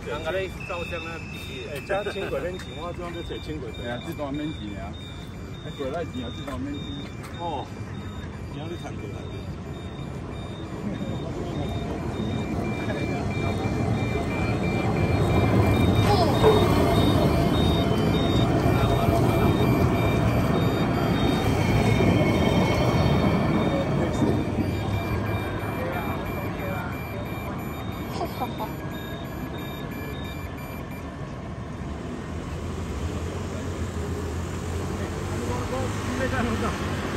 人家咧照相啊，必须。 哎，加轻轨免钱，我这样在坐轻轨。 对啊，这段免钱啊，过来钱啊，这段免钱。 哦，你要去谈过谈过。 哈哈。 没在路上。